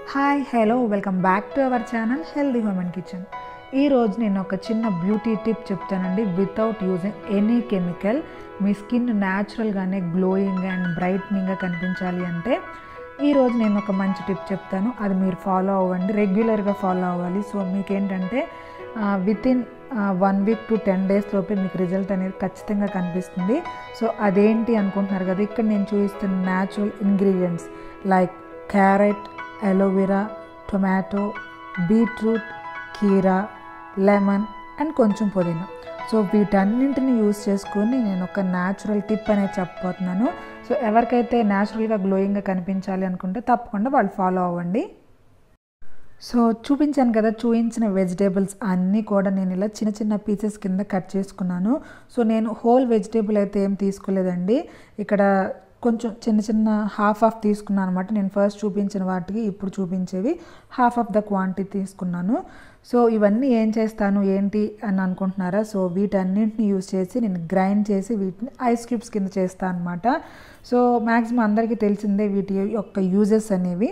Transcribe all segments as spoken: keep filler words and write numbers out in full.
Hi hello welcome back to our channel healthy human kitchen. ఈరోజు నేను ఒక చిన్న బ్యూటీ టిప్ చెప్తానండి. వితౌట్ యూజింగ్ ఎనీ కెమికల్ మీ స్కిన్ న్యాచురల్గానే గ్లోయింగ్ అండ్ బ్రైట్నింగ్గా కనిపించాలి అంటే ఈరోజు నేను ఒక మంచి టిప్ చెప్తాను. అది మీరు ఫాలో అవ్వండి, రెగ్యులర్గా ఫాలో అవ్వాలి. సో మీకేంటంటే within one week to ten days లోపే మీకు రిజల్ట్ అనేది ఖచ్చితంగా కనిపిస్తుంది. సో అదేంటి అనుకుంటున్నారు కదా, ఇక్కడ నేను చూపిస్తున్న natural ingredients like carrot, aloe vera, tomato, beetroot, కీరా, లెమన్ అండ్ కొంచెం పుదీనా. సో వీటన్నింటిని యూజ్ చేసుకొని నేను ఒక న్యాచురల్ టిప్ అనేది చెప్పబోతున్నాను. సో ఎవరికైతే న్యాచురల్గా గ్లోయింగ్గా కనిపించాలి అనుకుంటే తప్పకుండా వాళ్ళు ఫాలో అవ్వండి. సో చూపించాను కదా, చూపించిన వెజిటేబుల్స్ అన్నీ కూడా నేను ఇలా చిన్న చిన్న పీసెస్ కింద కట్ చేసుకున్నాను. సో నేను హోల్ వెజిటేబుల్ అయితే ఏం తీసుకోలేదండి, ఇక్కడ కొంచెం చిన్న చిన్న హాఫ్ ఆఫ్ తీసుకున్నాను అనమాట. నేను ఫస్ట్ చూపించిన వాటికి ఇప్పుడు చూపించేవి హాఫ్ ఆఫ్ ద క్వాంటిటీ తీసుకున్నాను. సో ఇవన్నీ ఏం చేస్తాను ఏంటి అని అనుకుంటున్నారా? సో వీటన్నింటిని యూజ్ చేసి నేను గ్రైండ్ చేసి వీటిని ఐస్ క్యూబ్స్ కింద చేస్తాను అనమాట. సో మ్యాక్సిమం అందరికీ తెలిసిందే వీటి యొక్క యూజెస్ అనేవి.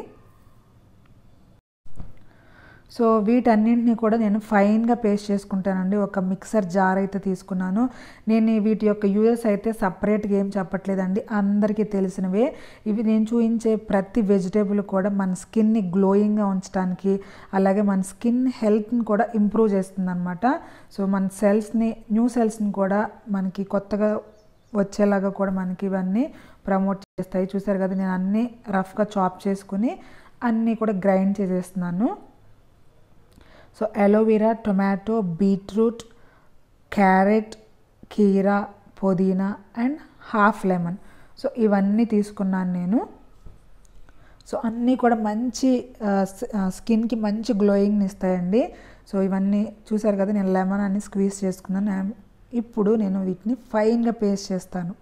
సో వీటన్నింటినీ కూడా నేను ఫైన్గా పేస్ట్ చేసుకుంటానండి. ఒక మిక్సర్ జార్ అయితే తీసుకున్నాను. నేను వీటి యొక్క యూజెస్ అయితే సపరేట్గా ఏం చెప్పట్లేదండి, అందరికీ తెలిసినవే. ఇవి నేను చూపించే ప్రతి వెజిటేబుల్ కూడా మన స్కిన్ని గ్లోయింగ్గా ఉంచడానికి, అలాగే మన స్కిన్ హెల్త్ని కూడా ఇంప్రూవ్ చేస్తుంది అనమాట. సో మన సెల్స్ని, న్యూ సెల్స్ని కూడా మనకి కొత్తగా వచ్చేలాగా కూడా మనకి ఇవన్నీ ప్రమోట్ చేస్తాయి. చూసారు కదా, నేను అన్నీ రఫ్గా చాప్ చేసుకుని అన్నీ కూడా గ్రైండ్ చేసేస్తున్నాను. So aloe vera, tomato, beetroot, carrot, కీరా, పుదీనా అండ్ హాఫ్ లెమన్. సో ఇవన్నీ తీసుకున్నాను నేను. సో అన్నీ కూడా మంచి స్కిన్కి మంచి గ్లోయింగ్ని ఇస్తాయండి. సో ఇవన్నీ చూసారు కదా, నేను లెమన్ అన్ని స్క్వీజ్ చేసుకున్నాను. ఇప్పుడు నేను వీటిని ఫైన్గా పేస్ట్ చేస్తాను.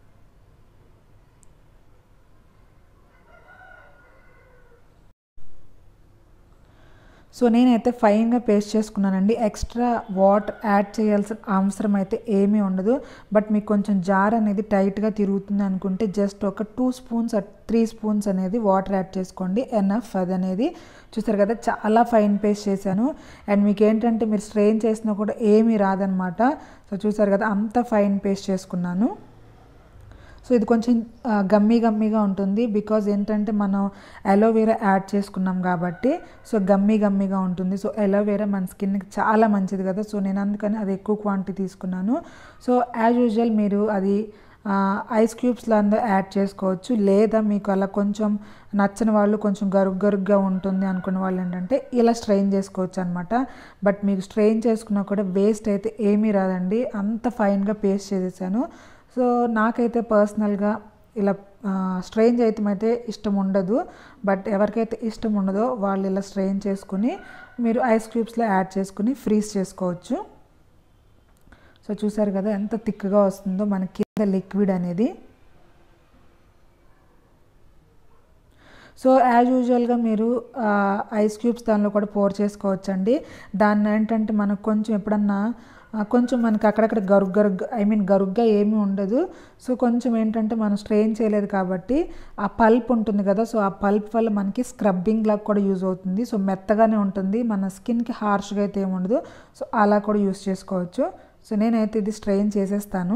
సో నేనైతే ఫైన్గా పేస్ట్ చేసుకున్నానండి. ఎక్స్ట్రా వాటర్ యాడ్ చేయాల్సిన అవసరం అయితే ఏమీ ఉండదు. బట్ మీకు కొంచెం జార్ అనేది టైట్గా తిరుగుతుంది అనుకుంటే జస్ట్ ఒక టూ స్పూన్స్ త్రీ స్పూన్స్ అనేది వాటర్ యాడ్ చేసుకోండి, ఎనఫ్ అది అనేది. చూసారు కదా, చాలా ఫైన్ పేస్ట్ చేశాను. అండ్ మీకు ఏంటంటే మీరు స్ట్రెయిన్ చేసినా కూడా ఏమీ రాదనమాట. సో చూసారు కదా, అంత ఫైన్ పేస్ట్ చేసుకున్నాను. సో ఇది కొంచెం గమ్మీ గమ్మీగా ఉంటుంది, బికాజ్ ఏంటంటే మనం అలోవెరా యాడ్ చేసుకున్నాం కాబట్టి సో గమ్మీ గమ్మీగా ఉంటుంది. సో అలోవెరా మన స్కిన్కి చాలా మంచిది కదా, సో నేను అందుకని అది ఎక్కువ క్వాంటిటీ తీసుకున్నాను. సో యాజ్ యూజువల్ మీరు అది ఐస్ క్యూబ్స్లో అందరూ యాడ్ చేసుకోవచ్చు, లేదా మీకు అలా కొంచెం నచ్చని వాళ్ళు కొంచెం గరుగ్ గరుగ్గా ఉంటుంది అనుకున్న వాళ్ళు ఏంటంటే ఇలా స్ట్రెయిన్ చేసుకోవచ్చు అనమాట. బట్ మీకు స్ట్రెయిన్ చేసుకున్నా కూడా వేస్ట్ అయితే ఏమీ రాదండి, అంత ఫైన్గా పేస్ట్ చేసేసాను. సో నాకైతే పర్సనల్గా ఇలా స్ట్రెయిన్ చేయటం అయితే ఇష్టం ఉండదు. బట్ ఎవరికైతే ఇష్టం ఉండదో వాళ్ళు ఇలా స్ట్రెయిన్ చేసుకుని మీరు ఐస్ క్యూబ్స్లో యాడ్ చేసుకుని ఫ్రీజ్ చేసుకోవచ్చు. సో చూసారు కదా ఎంత థిక్గా వస్తుందో మన కింద లిక్విడ్ అనేది. సో యాజ్ యూజువల్గా మీరు ఐస్ క్యూబ్స్ దానిలో కూడా పోర్ చేసుకోవచ్చండి. దాన్ని ఏంటంటే మనకు కొంచెం ఎప్పుడన్నా కొంచెం మనకి అక్కడక్కడ గరుగ్ గరుగ్ ఐ మీన్ గరుగ్గా ఏమీ ఉండదు. సో కొంచెం ఏంటంటే మనం స్ట్రెయిన్ చేయలేదు కాబట్టి ఆ పల్ప్ ఉంటుంది కదా, సో ఆ పల్ప్ వల్ల మనకి స్క్రబ్బింగ్ లాగా కూడా యూజ్ అవుతుంది. సో మెత్తగానే ఉంటుంది, మన స్కిన్కి హార్ష్గా అయితే ఏమి ఉండదు. సో అలా కూడా యూజ్ చేసుకోవచ్చు. సో నేనైతే ఇది స్ట్రెయిన్ చేసేస్తాను.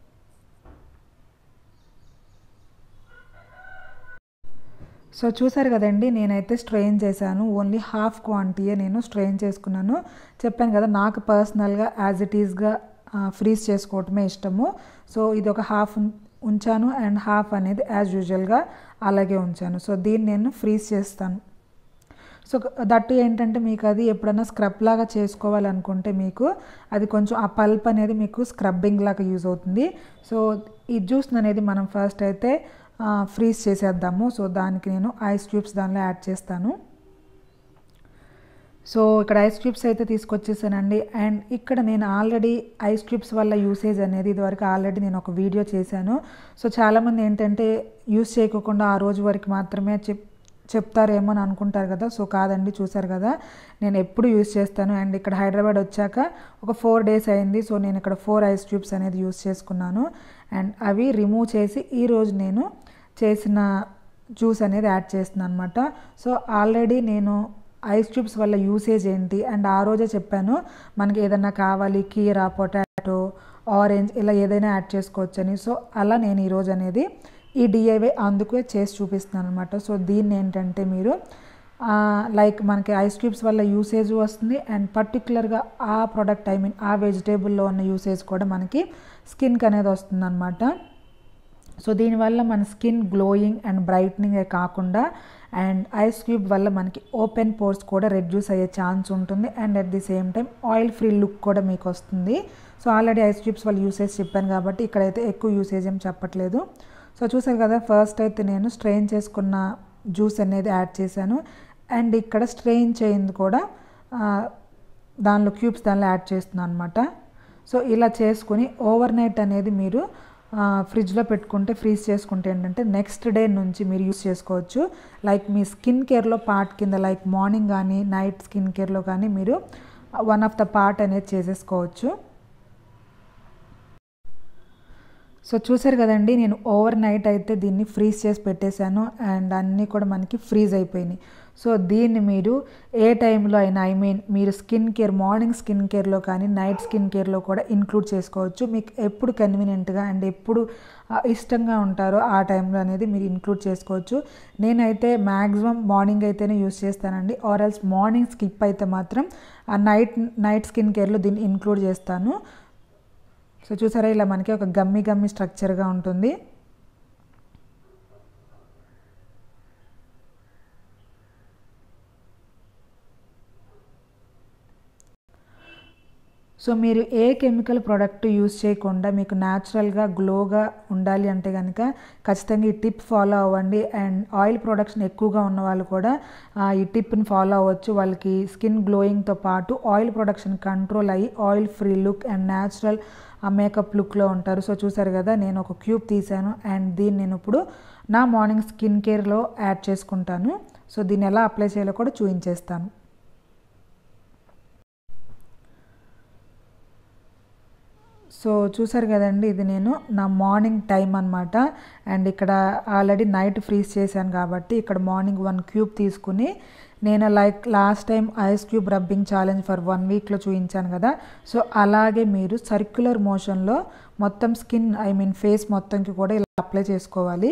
సో చూసారు కదండి, నేనైతే స్ట్రెయిన్ చేశాను. ఓన్లీ హాఫ్ క్వాంటిటీయే నేను స్ట్రెయిన్ చేసుకున్నాను. చెప్పాను కదా, నాకు పర్సనల్గా యాజ్ ఇట్ ఈస్గా ఫ్రీజ్ చేసుకోవటమే ఇష్టము. సో ఇది ఒక హాఫ్ ఉంచాను అండ్ హాఫ్ అనేది యాజ్ యూజువల్గా అలాగే ఉంచాను. సో దీన్ని నేను ఫ్రీజ్ చేస్తాను. సో దట్టు ఏంటంటే మీకు అది ఎప్పుడైనా స్క్రబ్ లాగా చేసుకోవాలనుకుంటే మీకు అది కొంచెం ఆ పల్ప్ అనేది మీకు స్క్రబ్బింగ్ లాగా యూజ్ అవుతుంది. సో ఈ జ్యూస్ అనేది మనం ఫస్ట్ అయితే ఫ్రీజ్ చేసేద్దాము. సో దానికి నేను ఐస్ క్యూబ్స్ దానిలో యాడ్ చేస్తాను. సో ఇక్కడ ఐస్ క్యూబ్స్ అయితే తీసుకొచ్చేసానండి. అండ్ ఇక్కడ నేను ఆల్రెడీ ఐస్ క్యూబ్స్ వల్ల యూసేజ్ అనేది ఇదివరకు ఆల్రెడీ నేను ఒక వీడియో చేశాను. సో చాలామంది ఏంటంటే యూస్ చేయకుండా ఆ రోజు వరకు మాత్రమే చెప్ చెప్తారేమో అని అనుకుంటారు కదా. సో కాదండి, చూసారు కదా నేను ఎప్పుడు యూస్ చేస్తాను. అండ్ ఇక్కడ హైదరాబాద్ వచ్చాక ఒక ఫోర్ డేస్ అయింది. సో నేను ఇక్కడ ఫోర్ ఐస్ క్యూబ్స్ అనేది యూస్ చేసుకున్నాను. అండ్ అవి రిమూవ్ చేసి ఈరోజు నేను చేసిన జ్యూస్ అనేది యాడ్ చేస్తున్నాను అనమాట. సో ఆల్రెడీ నేను ఐస్ క్యూబ్స్ వల్ల యూసేజ్ ఏంటి అండ్ ఆ రోజే చెప్పాను మనకి ఏదన్నా కావాలి కీరా, పొటాటో, ఆరెంజ్ ఇలా ఏదైనా యాడ్ చేసుకోవచ్చని. సో అలా నేను ఈరోజు అనేది ఈ డిఐవై అందుకే చేసి చూపిస్తున్నాను అనమాట. సో దీన్ని ఏంటంటే మీరు లైక్ మనకి ఐస్ క్యూబ్స్ వల్ల యూసేజ్ వస్తుంది అండ్ పర్టికులర్గా ఆ ప్రోడక్ట్ ఐ మీన్ ఆ వెజిటేబుల్లో ఉన్న యూసేజ్ కూడా మనకి స్కిన్కి అనేది వస్తుంది అనమాట. సో దీనివల్ల మన స్కిన్ గ్లోయింగ్ అండ్ బ్రైట్నింగే కాకుండా అండ్ ఐస్ క్యూబ్ వల్ల మనకి ఓపెన్ పోర్స్ కూడా రెడ్యూస్ అయ్యే ఛాన్స్ ఉంటుంది and at the same time oil free look కూడా మీకు వస్తుంది. సో ఆల్రెడీ ఐస్ క్యూబ్స్ వల్ల యూసేజ్ చెప్పాను కాబట్టి ఇక్కడైతే ఎక్కువ యూసేజ్ ఏం చెప్పట్లేదు. సో చూసారు కదా, ఫస్ట్ అయితే నేను స్ట్రెయిన్ చేసుకున్న జ్యూస్ అనేది యాడ్ చేశాను అండ్ ఇక్కడ స్ట్రెయిన్ చేయింది కూడా దానిలో క్యూబ్స్ దానిలో యాడ్ చేస్తున్నాను అనమాట. సో ఇలా చేసుకుని ఓవర్ నైట్ అనేది మీరు ఫ్రిడ్జ్లో పెట్టుకుంటే ఫ్రీజ్ చేసుకుంటే ఏంటంటే నెక్స్ట్ డే నుంచి మీరు యూస్ చేసుకోవచ్చు. లైక్ మీ స్కిన్ కేర్లో పార్ట్ కింద లైక్ మార్నింగ్ కానీ నైట్ స్కిన్ కేర్లో కానీ మీరు వన్ ఆఫ్ ద పార్ట్ అనేది చేసేసుకోవచ్చు. సో చూసారు కదండి, నేను ఓవర్ నైట్ అయితే దీన్ని ఫ్రీజ్ చేసి పెట్టేశాను అండ్ అన్నీ కూడా మనకి ఫ్రీజ్ అయిపోయినాయి. సో దీన్ని మీరు ఏ టైంలో అయినా ఐ మీన్ మీరు స్కిన్ కేర్ మార్నింగ్ స్కిన్ కేర్లో కానీ నైట్ స్కిన్ కేర్లో కూడా ఇంక్లూడ్ చేసుకోవచ్చు. మీకు ఎప్పుడు కన్వీనియంట్గా అండ్ ఎప్పుడు ఇష్టంగా ఉంటారో ఆ టైంలో అనేది మీరు ఇంక్లూడ్ చేసుకోవచ్చు. నేనైతే మ్యాక్సిమం మార్నింగ్ అయితేనే యూస్ చేస్తానండి, ఆర్ ఎల్స్ మార్నింగ్ స్కిప్ అయితే మాత్రం ఆ నైట్ నైట్ స్కిన్ కేర్లో దీన్ని ఇంక్లూడ్ చేస్తాను. సో చూసారా, ఇలా మనకి ఒక గమ్మి గమ్మి స్ట్రక్చర్గా ఉంటుంది. సో మీరు ఏ కెమికల్ ప్రోడక్ట్ యూస్ చేయకుండా మీకు న్యాచురల్గా గ్లోగా ఉండాలి అంటే కనుక ఖచ్చితంగా ఈ టిప్ ఫాలో అవ్వండి. అండ్ ఆయిల్ ప్రొడక్షన్ ఎక్కువగా ఉన్న వాళ్ళు కూడా ఈ టిప్ని ఫాలో అవ్వచ్చు. వాళ్ళకి స్కిన్ గ్లోయింగ్తో పాటు ఆయిల్ ప్రొడక్షన్ కంట్రోల్ అయ్యి oil free look and natural makeup లుక్లో ఉంటారు. సో చూసారు కదా, నేను ఒక క్యూబ్ తీసాను అండ్ దీన్ని నేను ఇప్పుడు నా మార్నింగ్ స్కిన్ కేర్లో యాడ్ చేసుకుంటాను. సో దీన్ని ఎలా అప్లై చేయాలో కూడా చూపించేస్తాను. సో చూసారు కదండి, ఇది నేను నా మార్నింగ్ టైం అనమాట. అండ్ ఇక్కడ ఆల్రెడీ నైట్ ఫ్రీజ్ చేశాను కాబట్టి ఇక్కడ మార్నింగ్ వన్ క్యూబ్ తీసుకుని నేను like last time ice cube rubbing challenge for one వీక్లో చూపించాను కదా. సో అలాగే మీరు సర్క్యులర్ మోషన్లో మొత్తం స్కిన్ ఐ మీన్ ఫేస్ మొత్తంకి కూడా ఇలా అప్లై చేసుకోవాలి.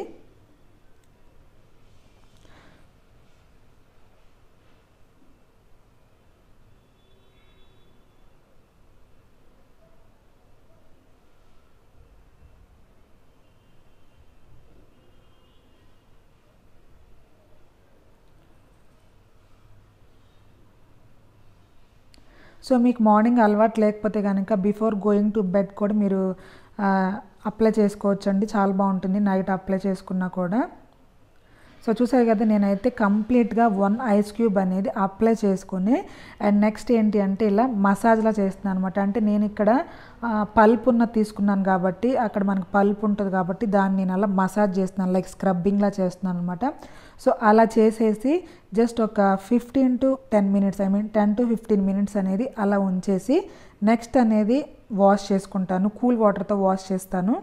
సో మీకు మార్నింగ్ అలవాటు లేకపోతే కనుక బిఫోర్ గోయింగ్ టు బెడ్ కూడా మీరు అప్లై చేసుకోవచ్చు అండి, చాలా బాగుంటుంది నైట్ అప్లై చేసుకున్నా కూడా. సో చూసారు కదా, నేనైతే కంప్లీట్గా వన్ ఐస్ క్యూబ్ అనేది అప్లై చేసుకుని అండ్ నెక్స్ట్ ఏంటి అంటే ఇలా మసాజ్లా చేస్తున్నాను అనమాట. అంటే నేను ఇక్కడ పల్ప్ ఉన్న తీసుకున్నాను కాబట్టి అక్కడ మనకు పల్ప్ ఉంటుంది కాబట్టి దాన్ని నేను అలా మసాజ్ చేస్తున్నాను, లైక్ స్క్రబ్బింగ్లా చేస్తున్నాను అనమాట. సో అలా చేసేసి జస్ట్ ఒక fifteen to ten minutes I mean ten to fifteen minutes అనేది అలా ఉంచేసి నెక్స్ట్ అనేది వాష్ చేసుకుంటాను, కూల్ వాటర్తో వాష్ చేస్తాను.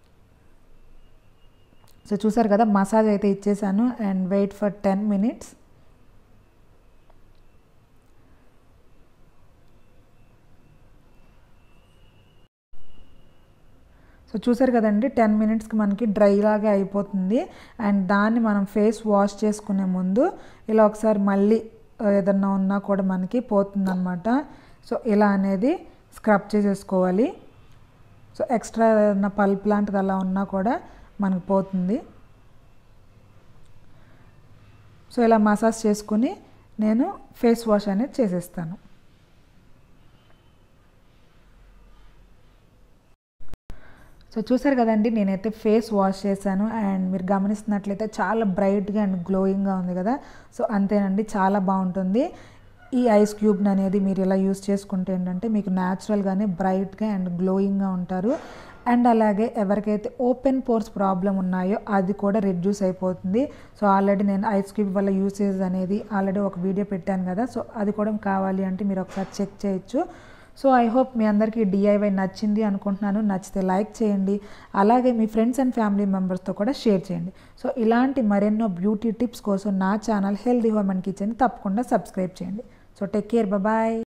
సో చూసారు కదా, మసాజ్ అయితే ఇచ్చేసాను and wait for ten minutes. So చూసారు కదండి, టెన్ మినిట్స్కి మనకి డ్రై లాగా అయిపోతుంది. అండ్ దాన్ని మనం ఫేస్ వాష్ చేసుకునే ముందు ఇలా ఒకసారి మళ్ళీ ఏదన్నా ఉన్నా కూడా మనకి పోతుందన్నమాట. సో ఇలా అనేది స్క్రబ్ చేసేసుకోవాలి. సో ఎక్స్ట్రా ఏదన్నా పల్ప్ లాంటిది అలా ఉన్నా కూడా మనకు పోతుంది. సో ఇలా మసాజ్ చేసుకుని నేను ఫేస్ వాష్ అనేది చేసేస్తాను. సో చూసారు కదండి, నేనైతే ఫేస్ వాష్ చేశాను అండ్ మీరు గమనిస్తున్నట్లయితే చాలా బ్రైట్గా అండ్ గ్లోయింగ్గా ఉంది కదా. సో అంతేనండి, చాలా బాగుంటుంది. ఈ ఐస్ క్యూబ్ని అనేది మీరు ఇలా యూస్ చేసుకుంటే ఏంటంటే మీకు న్యాచురల్గానే బ్రైట్గా అండ్ గ్లోయింగ్గా ఉంటారు. అండ్ అలాగే ఎవరికైతే ఓపెన్ పోర్స్ ప్రాబ్లం ఉన్నాయో అది కూడా రెడ్యూస్ అయిపోతుంది. సో ఆల్రెడీ నేను ఐస్ క్యూబ్ వల్ల యూసేజ్ అనేది ఆల్రెడీ ఒక వీడియో పెట్టాను కదా. సో అది కూడా కావాలి అంటే మీరు ఒకసారి చెక్ చేయొచ్చు. సో ఐ హోప్ మీ అందరికీ డిఐవై నచ్చింది అనుకుంటున్నాను. నచ్చితే లైక్ చేయండి, అలాగే మీ ఫ్రెండ్స్ అండ్ ఫ్యామిలీ మెంబర్స్తో కూడా షేర్ చేయండి. సో ఇలాంటి మరెన్నో బ్యూటీ టిప్స్ కోసం నా channel healthy home and kitchen తప్పకుండా సబ్స్క్రైబ్ చేయండి. So take care, bye.